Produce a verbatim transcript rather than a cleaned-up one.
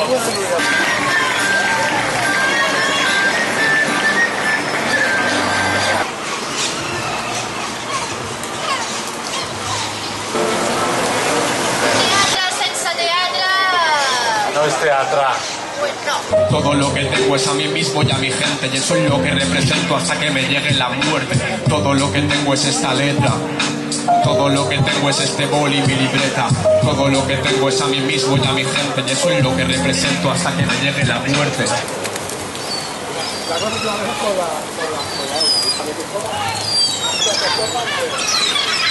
No es teatro. Todo lo que tengo es a mí mismo y a mi gente, y eso es lo que represento hasta que me llegue la muerte. Todo lo que tengo es esta letra, todo lo que tengo es este boli y mi libreta. Todo lo que tengo es a mí mismo y a mi gente, y eso es lo que represento hasta que me llegue la muerte. La